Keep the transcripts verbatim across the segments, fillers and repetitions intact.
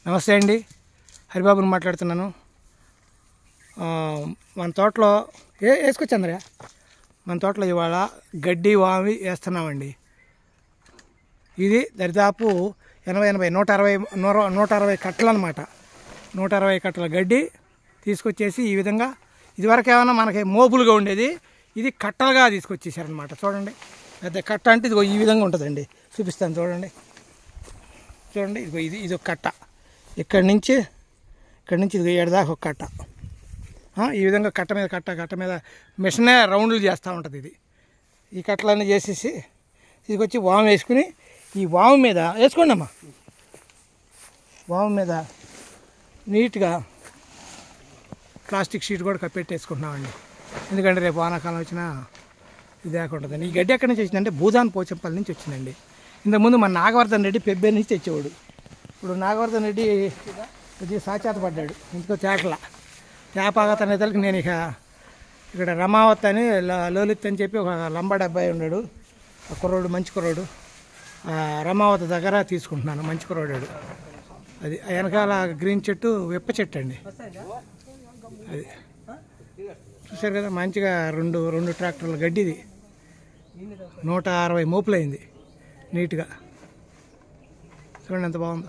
నమస్తే అండి, హరిబాబుని మాట్లాడుతున్నాను. మన తోటలో ఏ వేసుకొచ్చి అందరూ మన తోటలో ఇవాళ గడ్డి వామి వేస్తున్నామండి. ఇది దరిదాపు ఎనభై ఎనభై నూట అరవై నూర నూట అరవై కట్టలు అనమాట. నూట అరవై కట్టల గడ్డి తీసుకొచ్చేసి ఈ విధంగా, ఇదివరకు ఏమైనా మనకి మోపులుగా ఉండేది, ఇది కట్టలుగా తీసుకొచ్చేసారనమాట. చూడండి, పెద్ద కట్ట అంటే ఇదిగో ఈ విధంగా ఉంటుందండి. చూపిస్తాను చూడండి. చూడండి ఇదిగో ఇది ఇది ఒక కట్ట, ఇక్కడి నుంచి ఇక్కడి నుంచి ఇదిగో ఏడుదాకా ఒక కట్ట. ఈ విధంగా కట్ట మీద కట్ట కట్ట మీద మిషనే రౌండ్లు చేస్తూ ఉంటుంది. ఇది ఈ కట్టలన్నీ చేసేసి తీసుకొచ్చి వాము వేసుకుని, ఈ వాము మీద వేసుకోండి అమ్మా, వాము మీద నీట్గా ప్లాస్టిక్ షీట్ కూడా కప్పెట్టేసుకుంటున్నామండి. ఎందుకంటే రేపు వానాకాలం వచ్చినా ఇది లేకుంటుందండి. ఈ గడ్డి ఎక్కడి నుంచి వచ్చిందంటే భూదాన్ పోచంపల్లి నుంచి వచ్చిందండి. ఇంతకుముందు మన నాగవర్ధన్ రెడ్డి పెబ్బే నుంచి తెచ్చేవాడు. ఇప్పుడు నాగవర్ధన్ రెడ్డి కొద్దిగా సాచేత పడ్డాడు, ఇంకో తేటల తేపాగత నేతలకి నేను ఇక ఇక్కడ రమావత్ అని లోలిత్ అని చెప్పి ఒక లంబాడి అబ్బాయి ఉన్నాడు, ఆ కుర్రోడు మంచి కుర్రోడు, రమావతి దగ్గర తీసుకుంటున్నాను. మంచి కుర్రోడాడు. అది వెనకాల గ్రీన్ చెట్టు విప్ప చెట్టు అండి. అది చూసారు కదా, మంచిగా రెండు రెండు ట్రాక్టర్ల గడ్డిది నూట అరవై మోపులైంది నీట్గా. చూడండి ఎంత బాగుందో.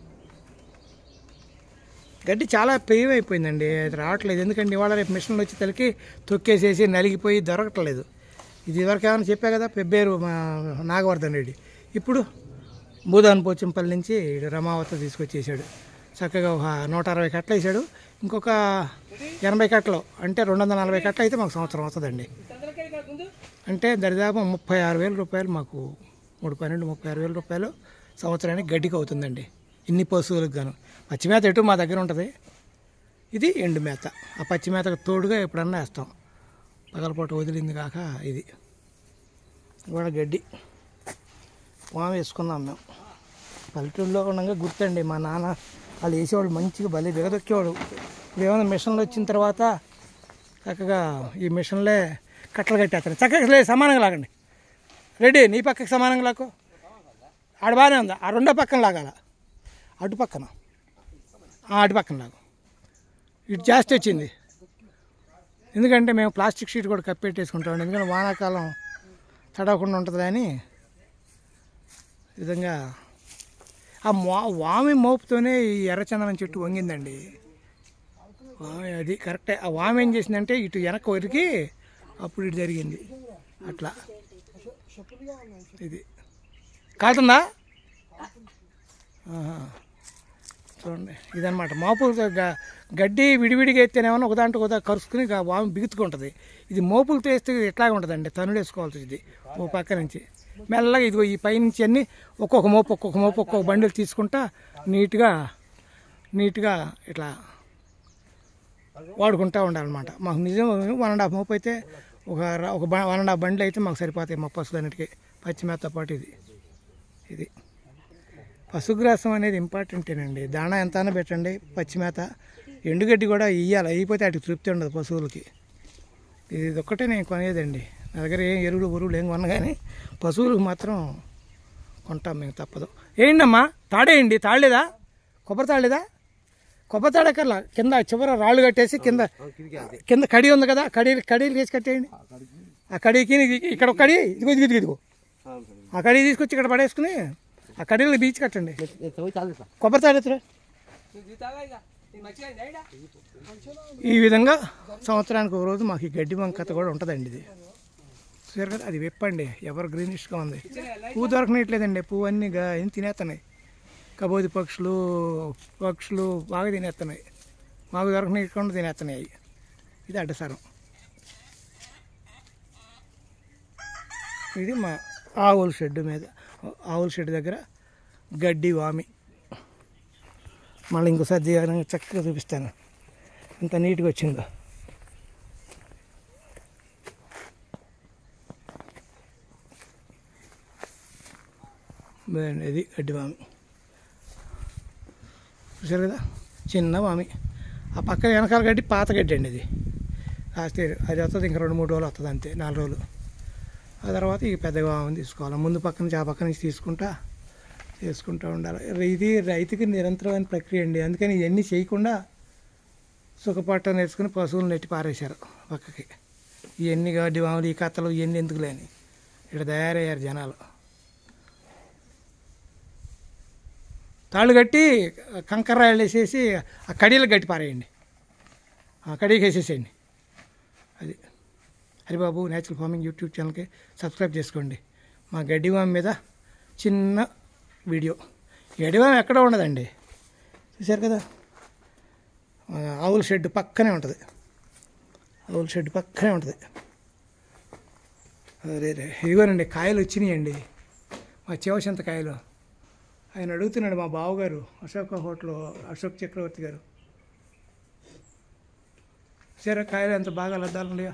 గడ్డి చాలా పెయివ్ అయిపోయిందండి, అది రావట్లేదు. ఎందుకంటే ఇవాళ రేపు మిషన్లు వచ్చి తలకి తొక్కేసేసి నలిగిపోయి దొరకట్లేదు. ఇది వరకు ఏమైనా చెప్పా కదా, పెబ్బేరు మా నాగవర్ధన్ రెడ్డి, ఇప్పుడు భూదాన్ పోచంపల్లి నుంచి రమావతి తీసుకొచ్చేసాడు. చక్కగా ఒక నూట అరవై కట్టలు వేసాడు. ఇంకొక ఎనభై కట్టలు అంటే రెండు వందల నలభై కట్టలు అయితే మాకు సంవత్సరం వస్తుందండి. అంటే దరిదాపు ముప్పై ఆరు వేల రూపాయలు మాకు, మూడు పన్నెండు ముప్పై ఆరు వేల రూపాయలు సంవత్సరానికి గడ్డికి అవుతుందండి. ఇన్ని పశువులకు గాను. పచ్చిమేత ఎటు మా దగ్గర ఉంటుంది, ఇది ఎండు మేత. ఆ పచ్చిమేతకు తోడుగా ఎప్పుడన్నా వేస్తాం. పగలపూట వదిలింది కాక ఇది కూడా గడ్డి వాము వేసుకున్నాం మేము. పల్లెటూరులో ఉండగా గుర్తండి, మా నాన్న వాళ్ళు వేసేవాళ్ళు మంచిగా భలే బిగదొక్కేవాడు. ఇప్పుడు ఏమైనా మిషన్లు వచ్చిన తర్వాత చక్కగా ఈ మిషన్లే కట్టలు కట్టేస్తాను. చక్కగా లేదు, సమానంగా లాగండి. రెడీ, నీ పక్కకి సమానంగా లాకు. ఆడ బాగానే ఉందా, ఆ రెండో పక్కన లాగాల, అటు పక్కన అటు పక్కన లాగు. ఇటు జాస్తి వచ్చింది, ఎందుకంటే మేము ప్లాస్టిక్ షీట్ కూడా కప్పెట్టేసుకుంటామండి. ఎందుకంటే వానాకాలం తడవకుండా ఉంటుంది అని విధంగా. ఆ మో వామి మోపుతోనే ఈ ఎర్రచందనం చెట్టు వంగిందండి. వామి అది కరెక్టే. ఆ వామి ఏం చేసిందంటే ఇటు వెనక వరికి అప్పుడు ఇటు జరిగింది అట్లా. ఇది కాలుతుందా చూడండి. ఇదనమాట మోపులు. గడ్డి విడివిడిగా ఎత్తేనేమన్నా ఒకదాంట్లో ఒకదా కరుచుకుని వాము బిగుతుకుంటుంది. ఇది మోపులతో వేస్తే ఎట్లాగా ఉంటుందండి, తనుడు వేసుకోవాల్సి ఇది ఓ పక్క నుంచి మెల్లగా. ఇదిగో ఈ పైనుంచి అన్నీ ఒక్కొక్క మోపు ఒక్కొక్క మోపు ఒక్కొక్క బండిలు తీసుకుంటా నీట్గా నీట్గా ఇట్లా వాడుకుంటూ ఉండాలన్నమాట. మాకు నిజం వన్ అండ్ హాఫ్ మోపు అయితే ఒక ఒక వన్ అండ్ హాఫ్ బండ్లు అయితే మాకు సరిపోతాయి మా పశువులన్నిటికీ, పచ్చిమేతతో పాటు. ఇది ఇది పశుగ్రాసం అనేది ఇంపార్టెంటేనండి. దాణా ఎంతైనా పెట్టండి, పచ్చిమేత ఎండుగడ్డి కూడా ఇయ్యాలి. అయిపోతే వాటికి తృప్తి ఉండదు పశువులకి. ఇది ఒక్కటే నేను కొనేదండి. నా దగ్గర ఏం ఎరువులు బరువులు ఏం కొన్నా కానీ పశువులకు మాత్రం కొంటాం మేము, తప్పదు. ఏంటమ్మా తాడేయండి, తాడలేదా, కొబ్బరి తాడలేదా, కొబ్బరి తాడకల్లా కింద చివర రాళ్ళు కట్టేసి కింద కింద కడి ఉంది కదా, కడీ కడీలు వేసి కట్టేయండి. ఆ కడీకి ఇక్కడ ఒక కడి ఇదిగో ఇదిగో ఇదిగో ఆ కడీ తీసుకొచ్చి ఇక్కడ పడేసుకుని ఆ కడీలు బీచ్ కట్టండి. కొబ్బరి తాడెత్తురా. ఈ విధంగా సంవత్సరానికి ఒక రోజు మాకు ఈ గడ్డి వంకత కూడా ఉంటుందండి. ఇది సరే కదా, అది విప్పండి, ఎవరు గ్రీనిష్గా ఉంది. పువ్వు దొరకనట్లేదండి, పువ్వు అన్నీ ఏం తినేస్తున్నాయి. కబోది పక్షులు పక్షులు బాగా తినేస్తున్నాయి, మాకు దొరకనకుండా తినేస్తున్నాయి. ఇది అడ్డసారం. ఇది మా ఆవుల షెడ్ మీద, ఆవుల షెడ్ దగ్గర గడ్డి వామి. మళ్ళీ ఇంకోసారి చక్కగా చూపిస్తాను ఎంత నీట్గా వచ్చిందో. ఇది గడ్డి వామి చూసారు కదా, చిన్న వామి. ఆ పక్కన వెనకాల గడ్డి పాత గడ్డి అండి. ఇది కాస్త అది వస్తుంది, ఇంకా రెండు మూడు రోజులు వస్తుంది అంతే, నాలుగు రోజులు. ఆ తర్వాత ఈ పెద్ద వామని తీసుకోవాలి. ముందు పక్క నుంచి ఆ పక్క నుంచి తీసుకుంటా చేసుకుంటూ ఉండాలి. ఇది రైతుకి నిరంతరమైన ప్రక్రియ అండి. అందుకని ఇవన్నీ చేయకుండా సుఖపట్ట నేర్చుకుని పశువులు నెట్టి పారేశారు పక్కకి. ఇవన్నీ గడ్డి మామూలు ఈ కత్తలు ఇవన్నీ ఎందుకు లేని ఇక్కడ తయారయ్యారు జనాలు. తాళ్ళు కట్టి కంకర్రాయలు వేసేసి ఆ కడీలకు గట్టి పారేయండి, ఆ కడీకి వేసేసేయండి. అది హరిబాబు న్యాచురల్ ఫార్మింగ్ యూట్యూబ్ ఛానల్కి సబ్స్క్రైబ్ చేసుకోండి. మా గడ్డివామి మీద చిన్న వీడియో. గడ్డివామి ఎక్కడ ఉండదండి, చూశారు కదా, ఆవుల షెడ్ పక్కనే ఉంటుంది. ఆవుల షెడ్ పక్కనే ఉంటుంది. అదే రే ఇదిగోనండి కాయలు వచ్చినాయండి, మా చివసింత కాయలు. ఆయన అడుగుతున్నాడు మా బావగారు అశోక హోటల్ అశోక్ చక్రవర్తి గారు. సరే కాయలు ఎంత బాగా లద్దాలున్నాయో.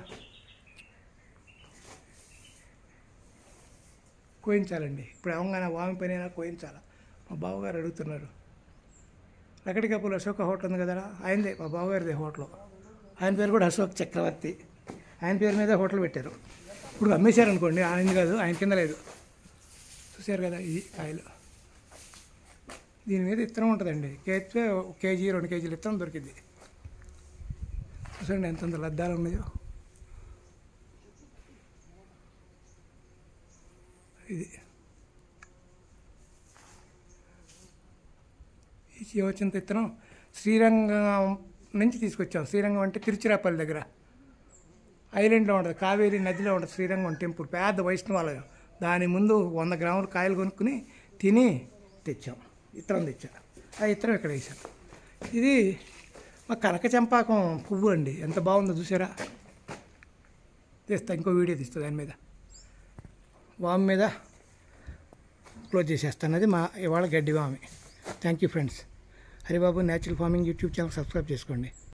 కోయించాలండి ఇప్పుడు అవగానే వామి పని అయినా కోయించాలి. మా బావగారు అడుగుతున్నారు. లకడికప్పులు అశోక హోటల్ ఉంది కదా, ఆయనదే మా బావగారిదే హోటల్. ఆయన పేరు కూడా అశోక్ చక్రవర్తి. ఆయన పేరు మీద హోటల్ పెట్టారు. ఇప్పుడు అమ్మేశారు అనుకోండి, ఆయన కాదు, ఆయన కింద లేదు. చూశారు కదా ఈ కాయలు. దీని మీద ఇత్తనం ఉంటుందండి. కేస్తే కేజీ రెండు కేజీలు ఇత్తనం దొరికింది. చూసండి ఎంతంత లద్దాలు ఉన్నాయో. ఇది ఈ చివచింత ఇత్తనం శ్రీరంగం నుంచి తీసుకొచ్చాం. శ్రీరంగం అంటే తిరుచిరాపల్లి దగ్గర ఐలాండ్లో ఉంటుంది, కావేరీ నదిలో ఉంటుంది శ్రీరంగం టెంపుల్, పెద్ద వైష్ణవాలయం. దాని ముందు వంద గ్రాములు కాయలు కొనుక్కుని తిని తెచ్చాం. ఇత్తనం తెచ్చా. ఆ ఇత్తనం ఇక్కడ వేసాం. ఇది మా కనక చంపాకం పువ్వు అండి, ఎంత బాగుందో చూసారా. తీస్తా, ఇంకో వీడియో తీస్తా దాని మీద. వామి మీద క్లోజ్ చేసేస్తాను. అది మా ఇవాళ గడ్డి వామి. Thank you friends. Haribabu natural farming YouTube channel subscribe చేసుకోండి.